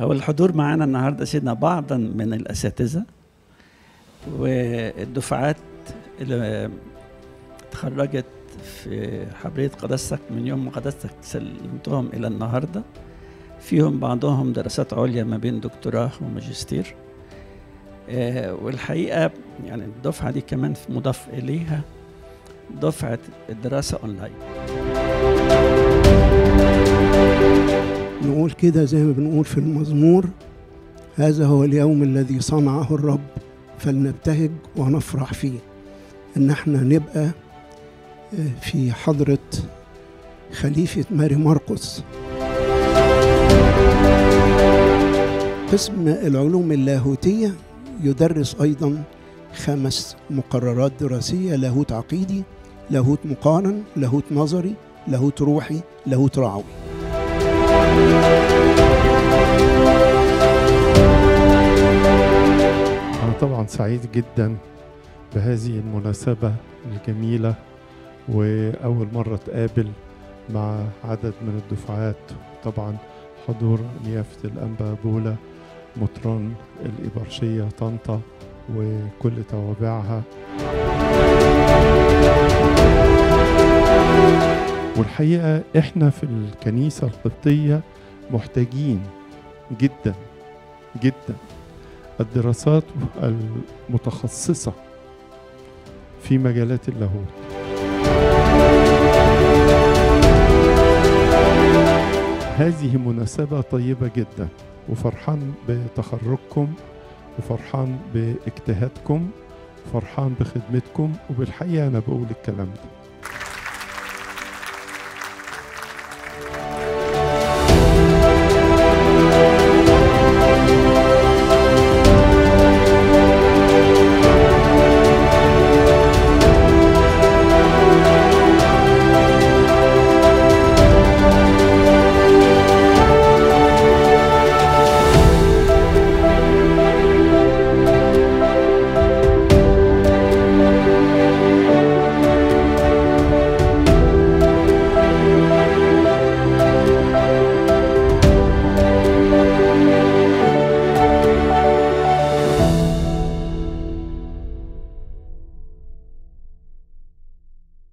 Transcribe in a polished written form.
هو الحضور معانا النهارده سيدنا بعضا من الأساتذة والدفعات اللي اتخرجت في حبرية قداستك من يوم ما قداستك سلمتهم إلى النهارده، فيهم بعضهم دراسات عليا ما بين دكتوراه وماجستير. والحقيقة يعني الدفعة دي كمان مضاف إليها دفعة الدراسة أونلاين. نقول كده زي ما بنقول في المزمور: هذا هو اليوم الذي صنعه الرب فلنبتهج ونفرح فيه. إن احنا نبقى في حضرة خليفة ماري مرقس. قسم العلوم اللاهوتية يدرس أيضا 5 مقررات دراسية: لاهوت عقيدي، لاهوت مقارن، لاهوت نظري، لاهوت روحي، لاهوت رعوي. أنا طبعا سعيد جدا بهذه المناسبة الجميلة، وأول مرة أتقابل مع عدد من الدفعات. طبعا حضور نيافة الأنبا بولا مطران الإبرشية طنطا وكل توابعها. والحقيقة إحنا في الكنيسة القبطية محتاجين جدا جدا الدراسات المتخصصة في مجالات اللاهوت. هذه مناسبة طيبة جدا، وفرحان بتخرجكم وفرحان باجتهادكم وفرحان بخدمتكم، وبالحقيقة أنا بقول الكلام ده.